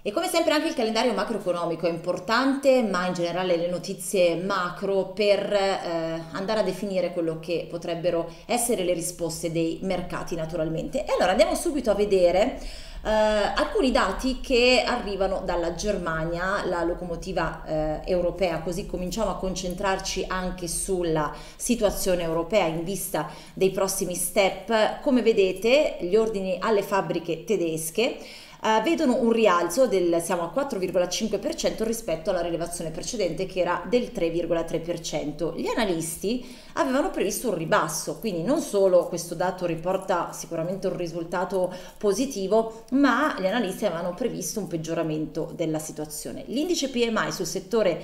E come sempre anche il calendario macroeconomico è importante, ma in generale le notizie macro per andare a definire quello che potrebbero essere le risposte dei mercati naturalmente. E allora andiamo subito a vedere alcuni dati che arrivano dalla Germania, la locomotiva europea, così cominciamo a concentrarci anche sulla situazione europea in vista dei prossimi step. Come vedete, gli ordini alle fabbriche tedesche vedono un rialzo siamo al 4,5% rispetto alla rilevazione precedente che era del 3,3%. Gli analisti avevano previsto un ribasso, quindi non solo questo dato riporta sicuramente un risultato positivo, ma gli analisti avevano previsto un peggioramento della situazione. L'indice PMI sul settore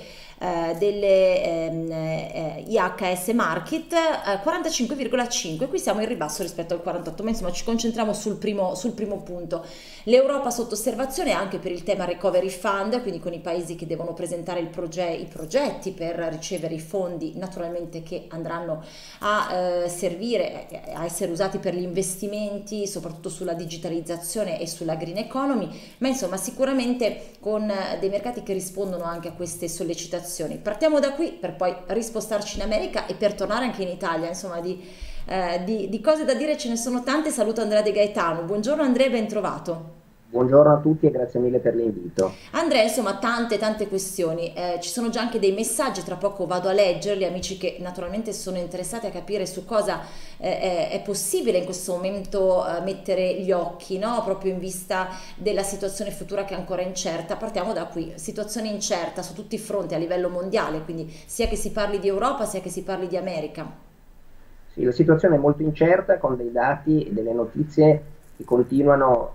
delle IHS Market 45,5, qui siamo in ribasso rispetto al 48, ma insomma ci concentriamo sul primo punto. L'Europa sotto osservazione anche per il tema Recovery Fund, quindi con i paesi che devono presentare i progetti per ricevere i fondi naturalmente che andranno a servire, a essere usati per gli investimenti, soprattutto sulla digitalizzazione e sulla green economy, ma insomma sicuramente con dei mercati che rispondono anche a queste sollecitazioni. Partiamo da qui per poi rispostarci in America e per tornare anche in Italia, insomma di cose da dire ce ne sono tante. Saluto Andrea De Gaetano. Buongiorno Andrea, ben trovato. Buongiorno a tutti e grazie mille per l'invito. Andrea, insomma, tante questioni. Ci sono già anche dei messaggi, tra poco vado a leggerli, amici che naturalmente sono interessati a capire su cosa è possibile in questo momento mettere gli occhi, no? Proprio in vista della situazione futura che è ancora incerta. Partiamo da qui, situazione incerta su tutti i fronti a livello mondiale, quindi sia che si parli di Europa sia che si parli di America. Sì, la situazione è molto incerta con dei dati e delle notizie che continuano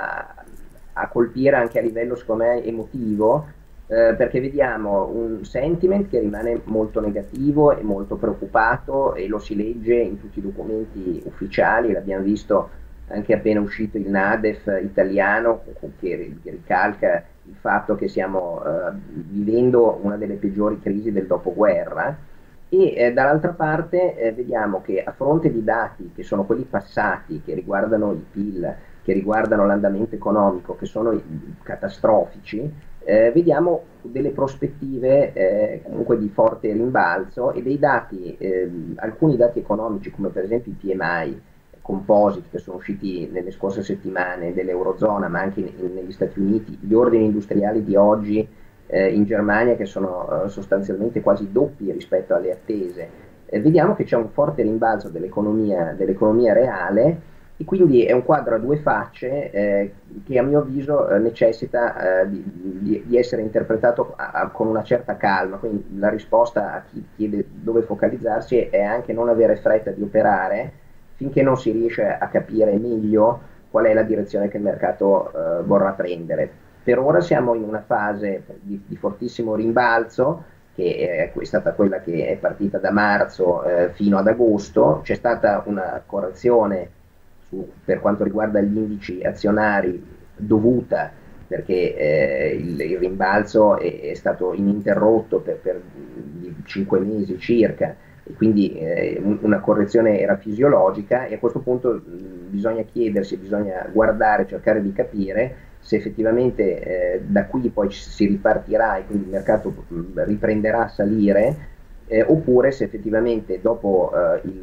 a colpire anche a livello, secondo me, emotivo, perché vediamo un sentiment che rimane molto negativo e molto preoccupato e lo si legge in tutti i documenti ufficiali, l'abbiamo visto anche appena uscito il NADEF italiano che ricalca il fatto che stiamo vivendo una delle peggiori crisi del dopoguerra e dall'altra parte vediamo che a fronte di dati che sono quelli passati, che riguardano il PIL, che riguardano l'andamento economico, che sono catastrofici, vediamo delle prospettive comunque di forte rimbalzo e dei dati, alcuni dati economici come per esempio i PMI composite che sono usciti nelle scorse settimane dell'Eurozona, ma anche negli Stati Uniti, gli ordini industriali di oggi in Germania che sono sostanzialmente quasi doppi rispetto alle attese. Vediamo che c'è un forte rimbalzo dell'economia reale e quindi è un quadro a due facce che a mio avviso necessita di essere interpretato con una certa calma. Quindi la risposta a chi chiede dove focalizzarsi è anche non avere fretta di operare finché non si riesce a capire meglio qual è la direzione che il mercato vorrà prendere. Per ora siamo in una fase di fortissimo rimbalzo, che è stata quella che è partita da marzo fino ad agosto. C'è stata una correzione per quanto riguarda gli indici azionari dovuta perché il rimbalzo è stato ininterrotto per 5 mesi circa e quindi una correzione era fisiologica e a questo punto bisogna chiedersi, bisogna guardare, cercare di capire se effettivamente da qui poi si ripartirà e quindi il mercato riprenderà a salire oppure se effettivamente dopo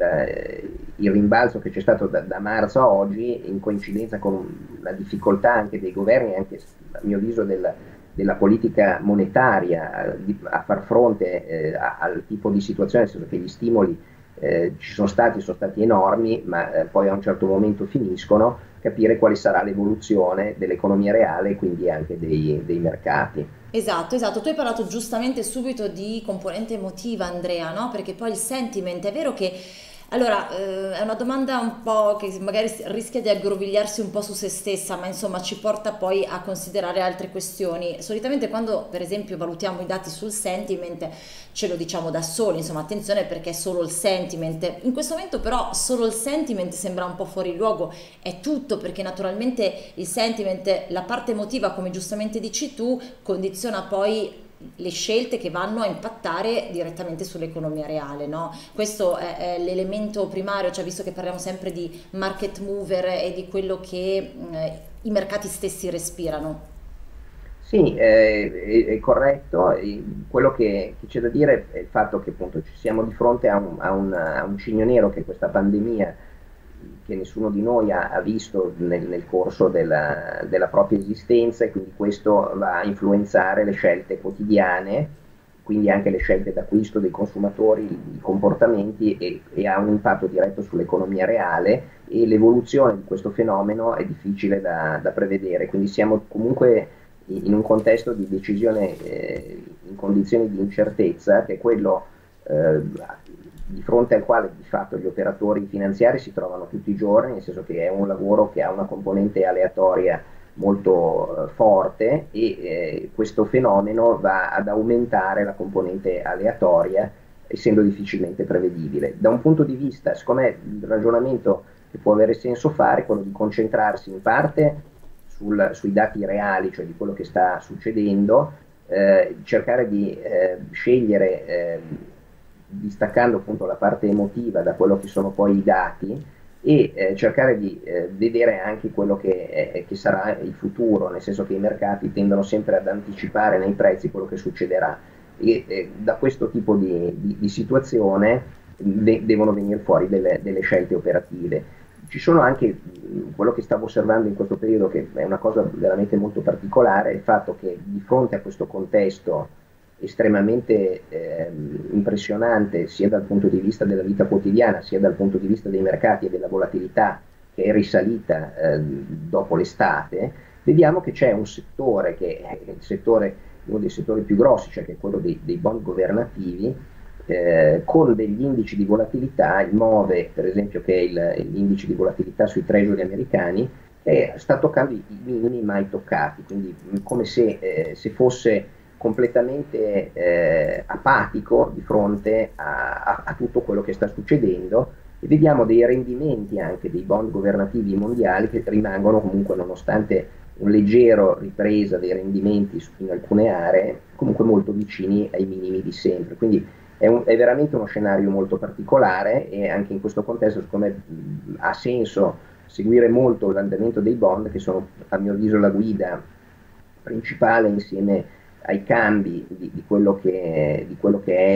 il rimbalzo che c'è stato da marzo a oggi, in coincidenza con la difficoltà anche dei governi, anche a mio avviso della politica monetaria a far fronte al tipo di situazione, nel senso che gli stimoli sono stati enormi, ma poi a un certo momento finiscono, capire quale sarà l'evoluzione dell'economia reale e quindi anche dei mercati. Esatto, tu hai parlato giustamente subito di componente emotiva, Andrea, no? Perché poi il sentiment, è vero che, allora, è una domanda un po' che magari rischia di aggrovigliarsi un po' su se stessa, ma insomma ci porta poi a considerare altre questioni. Solitamente quando, per esempio, valutiamo i dati sul sentiment, ce lo diciamo da soli, insomma, attenzione perché è solo il sentiment. In questo momento però solo il sentiment sembra un po' fuori luogo, è tutto perché naturalmente il sentiment, la parte emotiva, come giustamente dici tu, condiziona poi le scelte che vanno a impattare direttamente sull'economia reale, no? Questo è l'elemento primario, cioè visto che parliamo sempre di market mover e di quello che i mercati stessi respirano. Sì, è corretto. E quello che c'è da dire è il fatto che appunto ci siamo di fronte a un cigno nero, che è questa pandemia che nessuno di noi ha visto nel corso della propria esistenza, e quindi questo va a influenzare le scelte quotidiane, quindi anche le scelte d'acquisto dei consumatori, i comportamenti, e ha un impatto diretto sull'economia reale, e l'evoluzione di questo fenomeno è difficile da prevedere, quindi siamo comunque in un contesto di decisione in condizioni di incertezza, che è quello eh, di fronte al quale di fatto gli operatori finanziari si trovano tutti i giorni, nel senso che è un lavoro che ha una componente aleatoria molto forte, e questo fenomeno va ad aumentare la componente aleatoria, essendo difficilmente prevedibile. Da un punto di vista, siccome il ragionamento che può avere senso fare è quello di concentrarsi in parte sui dati reali, cioè di quello che sta succedendo, cercare di scegliere, distaccando appunto la parte emotiva da quello che sono poi i dati, e cercare di vedere anche quello che sarà il futuro, nel senso che i mercati tendono sempre ad anticipare nei prezzi quello che succederà, e da questo tipo di situazione devono venire fuori delle scelte operative. Ci sono anche, quello che stavo osservando in questo periodo, che è una cosa veramente molto particolare, è il fatto che di fronte a questo contesto estremamente impressionante, sia dal punto di vista della vita quotidiana, sia dal punto di vista dei mercati e della volatilità, che è risalita dopo l'estate, vediamo che c'è un settore, che è il settore, uno dei settori più grossi, cioè che è quello dei bond governativi, con degli indici di volatilità, il MOVE per esempio, che è l'indice di volatilità sui treasury americani, che sta toccando i minimi mai toccati, quindi come se fosse completamente apatico di fronte a tutto quello che sta succedendo, e vediamo dei rendimenti anche dei bond governativi mondiali che rimangono comunque, nonostante un leggero ripresa dei rendimenti in alcune aree, comunque molto vicini ai minimi di sempre. Quindi è veramente uno scenario molto particolare, e anche in questo contesto, siccome ha senso seguire molto l'andamento dei bond, che sono a mio avviso la guida principale, insieme ai cambi di quello che è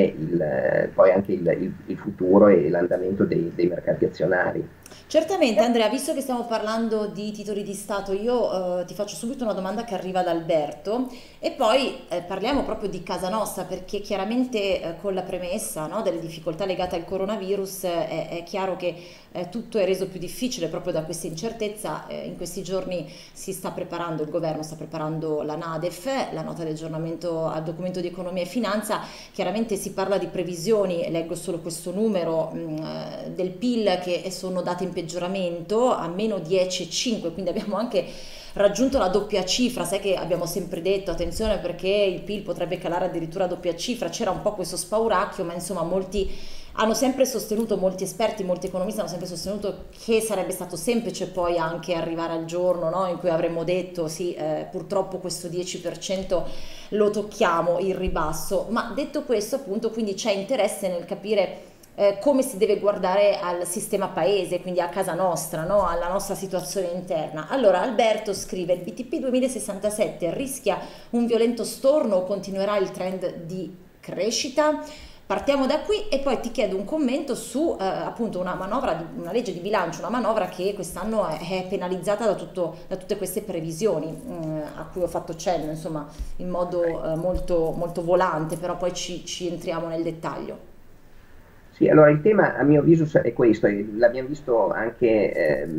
poi anche il futuro e l'andamento dei mercati azionari. Certamente, Andrea, visto che stiamo parlando di titoli di Stato, io ti faccio subito una domanda che arriva da Alberto e poi parliamo proprio di casa nostra, perché chiaramente con la premessa, no, delle difficoltà legate al coronavirus è chiaro che tutto è reso più difficile proprio da questa incertezza. In questi giorni si sta preparando, il governo sta preparando la NADEF, la nota di aggiornamento al documento di economia e finanza. Chiaramente si parla di previsioni, leggo solo questo numero del PIL, che sono date in peggioramento a meno 10,5, quindi abbiamo anche raggiunto la doppia cifra. Sai che abbiamo sempre detto attenzione perché il PIL potrebbe calare addirittura a doppia cifra, c'era un po' questo spauracchio, ma insomma molti hanno sempre sostenuto, molti esperti, molti economisti hanno sempre sostenuto che sarebbe stato semplice poi anche arrivare al giorno, no, in cui avremmo detto sì, purtroppo questo 10% lo tocchiamo, il ribasso. Ma detto questo, appunto, quindi c'è interesse nel capire come si deve guardare al sistema paese, quindi a casa nostra, no? Alla nostra situazione interna. Allora, Alberto scrive: il BTP 2067 rischia un violento storno o continuerà il trend di crescita? Partiamo da qui e poi ti chiedo un commento su appunto una manovra, una legge di bilancio, una manovra che quest'anno è penalizzata da tutte queste previsioni a cui ho fatto cenno, insomma, in modo molto, molto volante, però poi ci entriamo nel dettaglio. Sì, allora il tema a mio avviso è questo, e l'abbiamo visto anche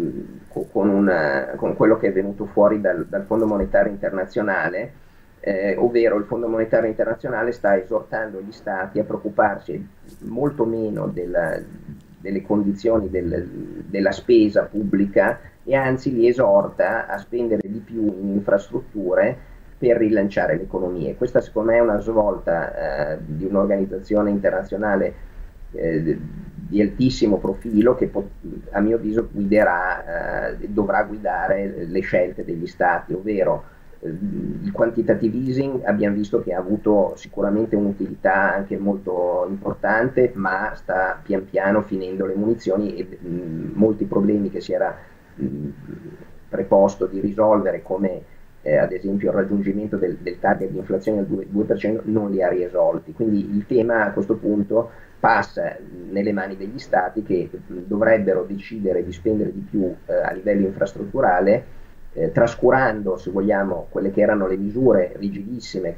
con quello che è venuto fuori dal Fondo Monetario Internazionale, ovvero il Fondo Monetario Internazionale sta esortando gli stati a preoccuparsi molto meno delle condizioni della spesa pubblica, e anzi li esorta a spendere di più in infrastrutture per rilanciare l'economia. E questa secondo me è una svolta di un'organizzazione internazionale di altissimo profilo, che a mio avviso dovrà guidare le scelte degli stati, ovvero il quantitative easing abbiamo visto che ha avuto sicuramente un'utilità anche molto importante, ma sta pian piano finendo le munizioni, e molti problemi che si era preposto di risolvere, come ad esempio il raggiungimento del target di inflazione al 2%, non li ha risolti. Quindi il tema a questo punto passa nelle mani degli stati che dovrebbero decidere di spendere di più a livello infrastrutturale, trascurando, se vogliamo, quelle che erano le misure rigidissime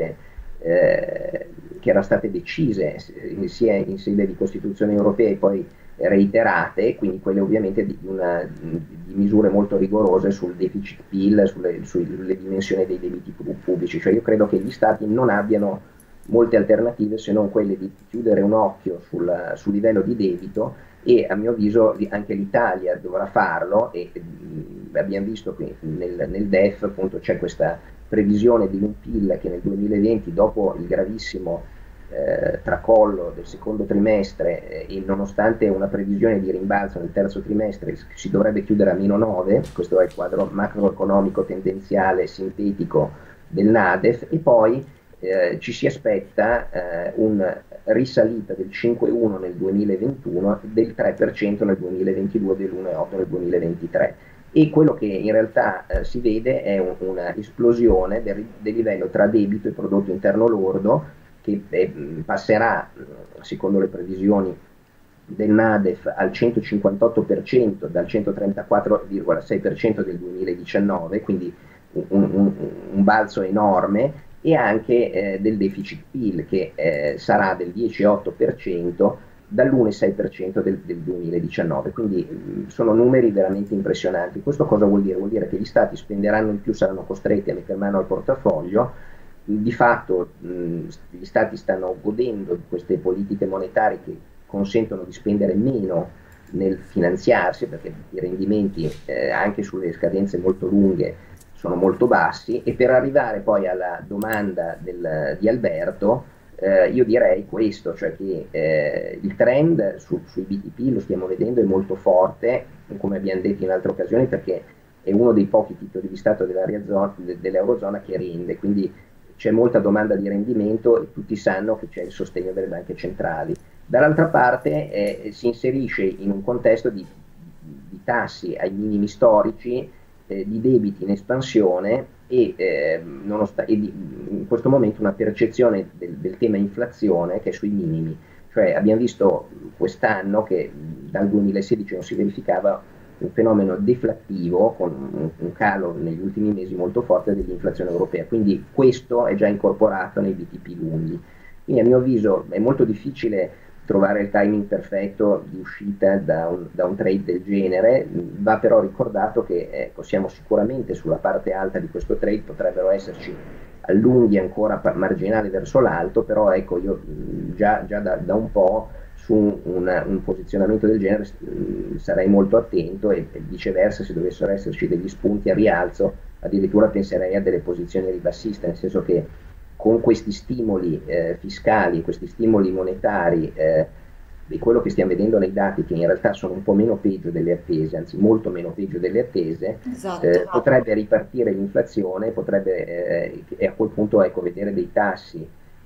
che erano state decise sia in sede di Costituzione europea e poi reiterate, quindi quelle ovviamente di misure molto rigorose sul deficit PIL, sulle dimensioni dei debiti pubblici. Cioè io credo che gli stati non abbiano molte alternative se non quelle di chiudere un occhio sul livello di debito, e a mio avviso anche l'Italia dovrà farlo, e abbiamo visto che nel DEF appunto c'è questa previsione di un PIL che nel 2020, dopo il gravissimo tracollo del secondo trimestre, e nonostante una previsione di rimbalzo nel terzo trimestre, si dovrebbe chiudere a -9. Questo è il quadro macroeconomico tendenziale sintetico del NADEF, e poi ci si aspetta una risalita del 5,1 nel 2021, del 3% nel 2022, dell'1,8 nel 2023. E quello che in realtà si vede è una esplosione del livello tra debito e prodotto interno lordo, che passerà, secondo le previsioni del NADEF, al 158% dal 134,6% del 2019, quindi un balzo enorme, e anche del deficit PIL che sarà del 10,8% dall'1,6% del 2019. Quindi sono numeri veramente impressionanti. Questo cosa vuol dire? Vuol dire che gli stati spenderanno in più, saranno costretti a mettere mano al portafoglio. Di fatto gli stati stanno godendo di queste politiche monetarie che consentono di spendere meno nel finanziarsi, perché i rendimenti anche sulle scadenze molto lunghe sono molto bassi. E per arrivare poi alla domanda di Alberto, io direi questo, cioè che il trend sui BTP, lo stiamo vedendo, è molto forte, come abbiamo detto in altre occasioni, perché è uno dei pochi titoli di Stato dell'Eurozona che rende, quindi c'è molta domanda di rendimento e tutti sanno che c'è il sostegno delle banche centrali. Dall'altra parte si inserisce in un contesto di tassi ai minimi storici, di debiti in espansione, e in questo momento una percezione del tema inflazione che è sui minimi. Cioè abbiamo visto quest'anno che dal 2016 non si verificava un fenomeno deflattivo, con un calo negli ultimi mesi molto forte dell'inflazione europea, quindi questo è già incorporato nei BTP lunghi. Quindi a mio avviso è molto difficile trovare il timing perfetto di uscita da un trade del genere. Va però ricordato che siamo sicuramente sulla parte alta di questo trade, potrebbero esserci allunghi ancora marginali verso l'alto, però ecco, io già da un po' su un posizionamento del genere sarei molto attento, e viceversa, se dovessero esserci degli spunti a rialzo, addirittura penserei a delle posizioni ribassiste, nel senso che con questi stimoli fiscali, questi stimoli monetari, e quello che stiamo vedendo nei dati, che in realtà sono un po' meno peggio delle attese, anzi molto meno peggio delle attese, Esatto. potrebbe ripartire l'inflazione, e a quel punto ecco, vedere dei tassi,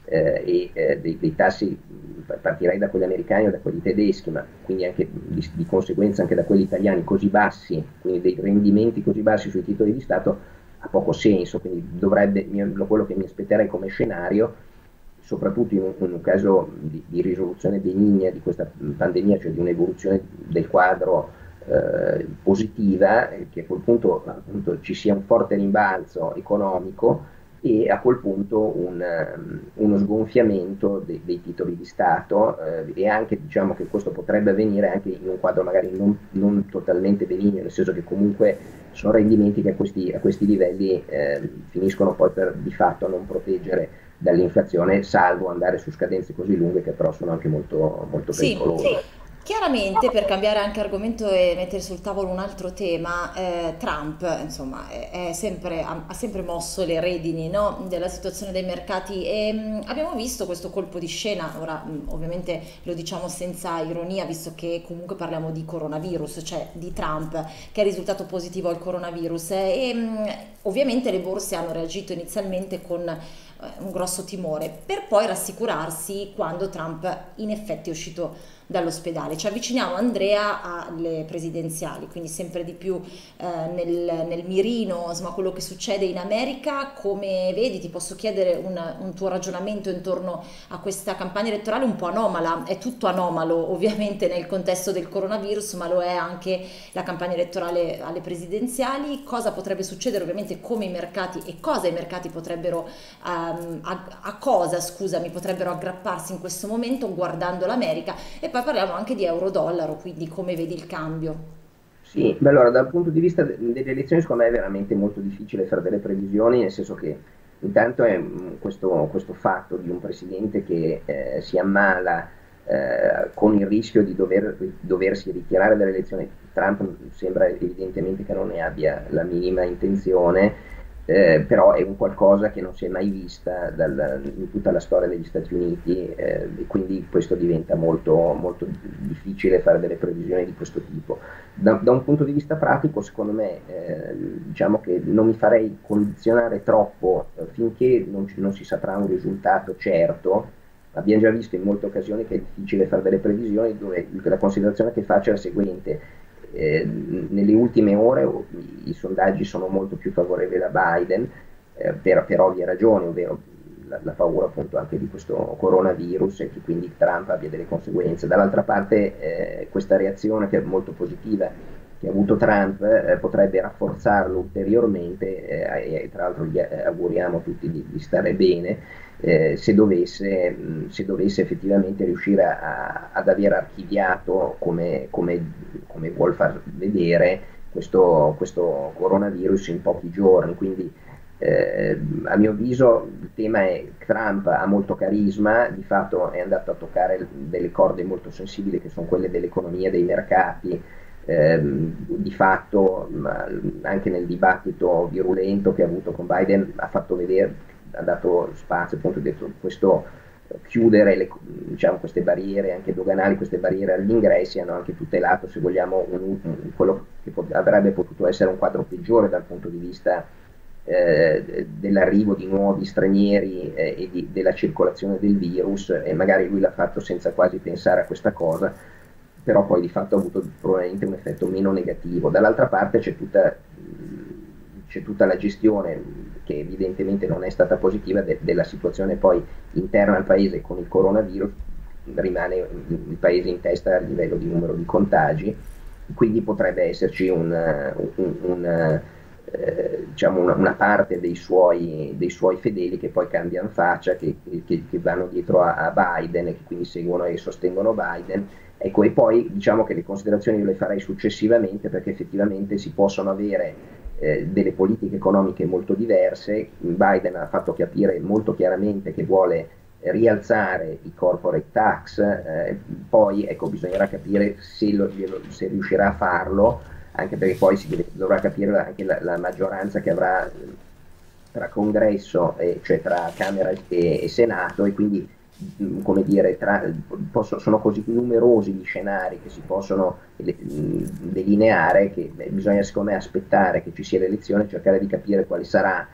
dei tassi, partirei da quelli americani o da quelli tedeschi, ma quindi anche di conseguenza anche da quelli italiani, così bassi, quindi dei rendimenti così bassi sui titoli di Stato, ha poco senso. Quindi quello che mi aspetterei come scenario, soprattutto in un caso di risoluzione benigna di questa pandemia, cioè di un'evoluzione del quadro positiva, che a quel punto appunto ci sia un forte rimbalzo economico, e a quel punto uno sgonfiamento dei titoli di Stato, e anche diciamo che questo potrebbe avvenire anche in un quadro magari non totalmente benigno, nel senso che comunque sono rendimenti che a questi livelli finiscono poi per di fatto a non proteggere dall'inflazione, salvo andare su scadenze così lunghe, che però sono anche molto, molto Sì, pericolose. chiaramente, per cambiare anche argomento e mettere sul tavolo un altro tema, Trump, insomma, ha sempre mosso le redini, no, della situazione dei mercati, e abbiamo visto questo colpo di scena. Ora, ovviamente lo diciamo senza ironia, visto che comunque parliamo di coronavirus, cioè di Trump che è risultato positivo al coronavirus, e ovviamente le borse hanno reagito inizialmente con un grosso timore, per poi rassicurarsi quando Trump in effetti è uscito dall'ospedale. Ci avviciniamo, Andrea, alle presidenziali, quindi sempre di più nel mirino, insomma, quello che succede in America. Come vedi, ti posso chiedere un tuo ragionamento intorno a questa campagna elettorale un po' anomala? È tutto anomalo ovviamente nel contesto del coronavirus, ma lo è anche la campagna elettorale alle presidenziali. Cosa potrebbe succedere, ovviamente, come i mercati e cosa i mercati potrebbero, a cosa, scusami, potrebbero aggrapparsi in questo momento guardando l'America, e poi parliamo anche di euro-dollaro, quindi come vedi il cambio. Sì, beh, allora dal punto di vista delle elezioni secondo me è veramente molto difficile fare delle previsioni, nel senso che intanto è questo fatto di un presidente che si ammala con il rischio di doversi ritirare dalle elezioni. Trump sembra evidentemente che non ne abbia la minima intenzione, però è un qualcosa che non si è mai vista in tutta la storia degli Stati Uniti, e quindi questo diventa molto, molto difficile fare delle previsioni di questo tipo. Da un punto di vista pratico, secondo me, diciamo che non mi farei condizionare troppo finché non si saprà un risultato certo. Abbiamo già visto in molte occasioni che è difficile fare delle previsioni, dove la considerazione che faccio è la seguente: nelle ultime ore i sondaggi sono molto più favorevoli a Biden, per ovvie ragioni, ovvero la paura appunto anche di questo coronavirus e che quindi Trump abbia delle conseguenze. Dall'altra parte questa reazione, che è molto positiva, che ha avuto Trump, potrebbe rafforzarlo ulteriormente, e tra l'altro gli auguriamo tutti di stare bene, se dovesse effettivamente riuscire ad aver archiviato, come vuol far vedere, questo coronavirus in pochi giorni. Quindi a mio avviso il tema è: Trump ha molto carisma, di fatto è andato a toccare delle corde molto sensibili, che sono quelle dell'economia, dei mercati. Di fatto, anche nel dibattito virulento che ha avuto con Biden, ha fatto vedere, ha dato spazio, appunto, ha detto questo, chiudere diciamo, queste barriere anche doganali, queste barriere agli ingressi, hanno anche tutelato, se vogliamo, quello che avrebbe potuto essere un quadro peggiore dal punto di vista dell'arrivo di nuovi stranieri e della circolazione del virus, e magari lui l'ha fatto senza quasi pensare a questa cosa, però poi di fatto ha avuto probabilmente un effetto meno negativo. Dall'altra parte c'è tutta la gestione, che evidentemente non è stata positiva, della situazione poi interna al paese con il coronavirus. Rimane il paese in testa a livello di numero di contagi, quindi potrebbe esserci diciamo una parte dei suoi fedeli che poi cambiano faccia, che vanno dietro a Biden e che quindi seguono e sostengono Biden. Ecco, e poi diciamo che le considerazioni io le farei successivamente, perché effettivamente si possono avere delle politiche economiche molto diverse. Biden ha fatto capire molto chiaramente che vuole rialzare i corporate tax, poi ecco, bisognerà capire se riuscirà a farlo, anche perché poi dovrà capire anche la maggioranza che avrà tra Congresso, cioè tra Camera e Senato, e quindi come dire, sono così numerosi gli scenari che si possono delineare, che bisogna secondo me aspettare che ci sia l'elezione, cercare di capire quale sarà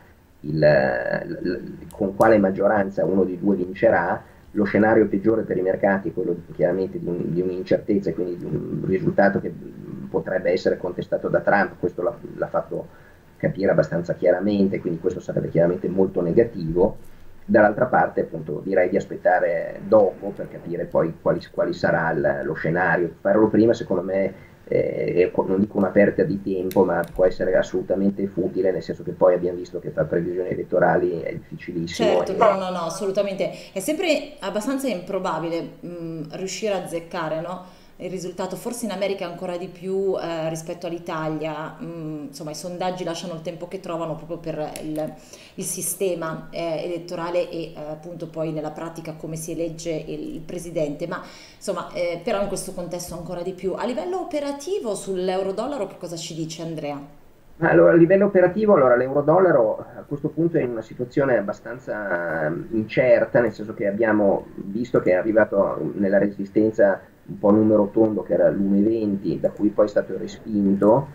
con quale maggioranza uno dei due vincerà. Lo scenario peggiore per i mercati è quello chiaramente di un'incertezza, e quindi di un risultato che potrebbe essere contestato da Trump. Questo l'ha fatto capire abbastanza chiaramente, quindi questo sarebbe chiaramente molto negativo. Dall'altra parte, appunto, direi di aspettare dopo per capire poi quali sarà lo scenario. Farlo prima, secondo me, non dico una perdita di tempo, ma può essere assolutamente futile, nel senso che poi abbiamo visto che fare previsioni elettorali è difficilissimo. Certo, no, no, no, assolutamente. È sempre abbastanza improbabile riuscire a azzeccare, no? Il risultato, forse in America ancora di più rispetto all'Italia. Insomma, i sondaggi lasciano il tempo che trovano proprio per il sistema elettorale e appunto poi nella pratica come si elegge il presidente. Ma insomma, però in questo contesto ancora di più. A livello operativo sull'euro-dollaro che cosa ci dice Andrea? Allora, a livello operativo, allora, l'euro-dollaro a questo punto è in una situazione abbastanza incerta, nel senso che abbiamo visto che è arrivato nella resistenza un po' numero tondo, che era l'1,20, da cui poi è stato respinto,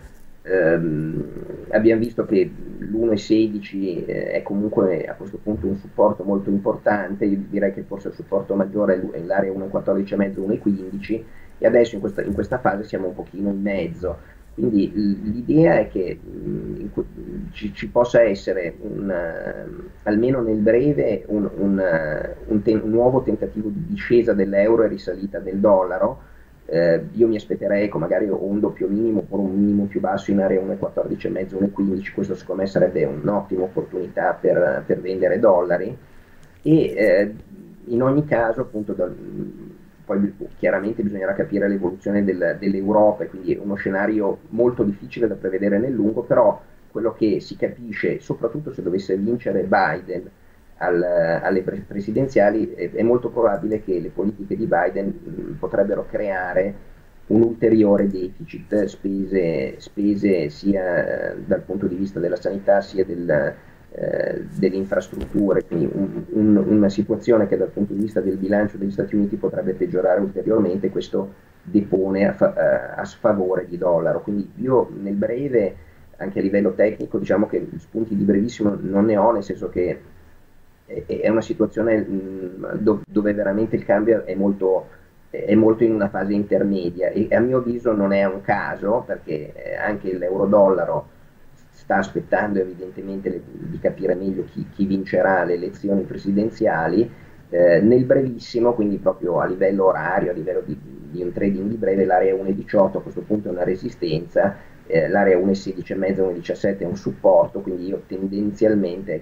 Abbiamo visto che l'1,16 è comunque a questo punto un supporto molto importante, io direi che forse il supporto maggiore è l'area 1,14,5, 1,15 e adesso in questa fase siamo un pochino in mezzo. Quindi l'idea è che ci possa essere almeno nel breve un nuovo tentativo di discesa dell'euro e risalita del dollaro. Io mi aspetterei magari o un doppio minimo oppure un minimo più basso in area 1,14,5, 1,15, questo secondo me sarebbe un'ottima opportunità per vendere dollari e in ogni caso appunto poi chiaramente bisognerà capire l'evoluzione dell'Europa, quindi è uno scenario molto difficile da prevedere nel lungo, però quello che si capisce, soprattutto se dovesse vincere Biden alle presidenziali, è molto probabile che le politiche di Biden potrebbero creare un ulteriore deficit, spese sia dal punto di vista della sanità sia delle infrastrutture, quindi una situazione che dal punto di vista del bilancio degli Stati Uniti potrebbe peggiorare ulteriormente, questo depone a sfavore di dollaro. Quindi io nel breve, anche a livello tecnico, diciamo che spunti di brevissimo non ne ho, nel senso che è una situazione dove veramente il cambio è molto in una fase intermedia e a mio avviso non è un caso perché anche l'euro-dollaro sta aspettando evidentemente di capire meglio chi vincerà le elezioni presidenziali. Nel brevissimo, quindi proprio a livello orario, a livello di un trading di breve, l'area 1,18 a questo punto è una resistenza, l'area 1,16,5, 1,17 è un supporto, quindi io tendenzialmente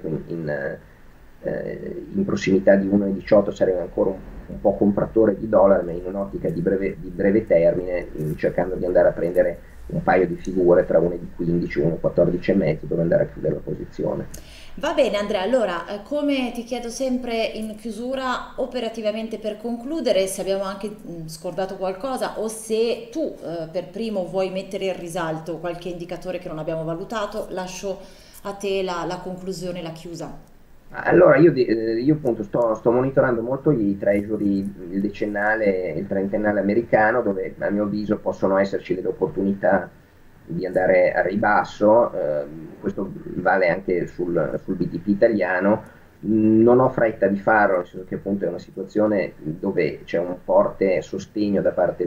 in prossimità di 1,18 sarei ancora un po' compratore di dollari, ma in un'ottica di breve termine, cercando di andare a prendere un paio di figure tra 1,15 e 1,14,5 dove andare a chiudere la posizione. Va bene Andrea, allora come ti chiedo sempre in chiusura, operativamente per concludere, se abbiamo anche scordato qualcosa o se tu per primo vuoi mettere in risalto qualche indicatore che non abbiamo valutato, lascio a te la conclusione, la chiusa. Allora, io appunto sto monitorando molto i treasury, il decennale e il trentennale americano, dove a mio avviso possono esserci delle opportunità di andare a ribasso, questo vale anche sul BTP italiano. Non ho fretta di farlo, nel senso che appunto è una situazione dove c'è un forte sostegno da parte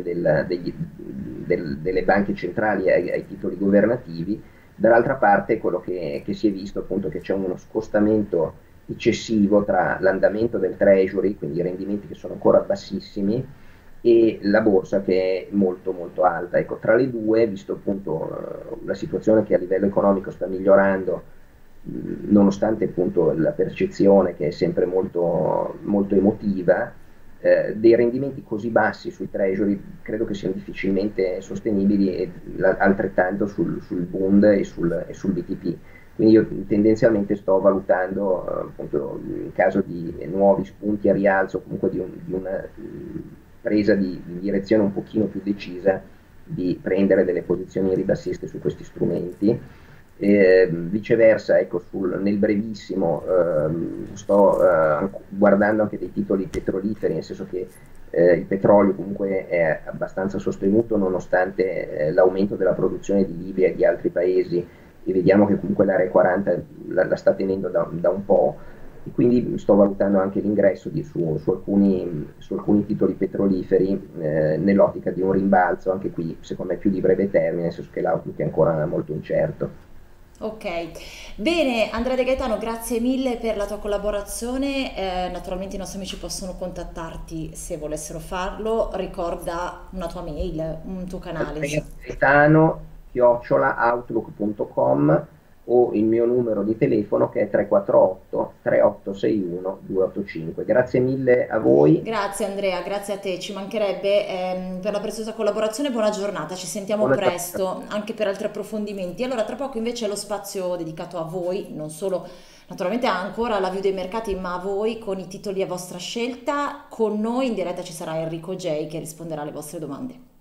delle banche centrali ai titoli governativi. Dall'altra parte quello che si è visto appunto è che c'è uno scostamento eccessivo tra l'andamento del treasury, quindi i rendimenti che sono ancora bassissimi, e la borsa che è molto molto alta. Ecco, tra le due, visto appunto la situazione che a livello economico sta migliorando, nonostante appunto la percezione che è sempre molto, molto emotiva, dei rendimenti così bassi sui treasury credo che siano difficilmente sostenibili e altrettanto sul Bund e sul BTP. Quindi io tendenzialmente sto valutando, appunto, in caso di nuovi spunti a rialzo, comunque di una presa di direzione un pochino più decisa, di prendere delle posizioni ribassiste su questi strumenti. Viceversa, ecco, nel brevissimo sto guardando anche dei titoli petroliferi, nel senso che il petrolio comunque è abbastanza sostenuto nonostante l'aumento della produzione di Libia e di altri paesi e vediamo che comunque l'area 40 la sta tenendo da un po', e quindi sto valutando anche l'ingresso su alcuni titoli petroliferi nell'ottica di un rimbalzo, anche qui secondo me più di breve termine, nel senso che l'outlook è ancora molto incerto. Ok, bene Andrea De Gaetano, grazie mille per la tua collaborazione. Naturalmente i nostri amici possono contattarti se volessero farlo. Ricorda una tua mail, un tuo canale, insomma. Gaetano@outlook.com o il mio numero di telefono che è 348 3861 285. Grazie mille a voi, Grazie Andrea, grazie a te, ci mancherebbe per la preziosa collaborazione. Buona giornata, ci sentiamo buona giornata. presto anche per altri approfondimenti. Allora, tra poco invece è lo spazio dedicato a voi, non solo naturalmente ancora alla view dei mercati, ma a voi con i titoli a vostra scelta. Con noi in diretta ci sarà Enrico J che risponderà alle vostre domande.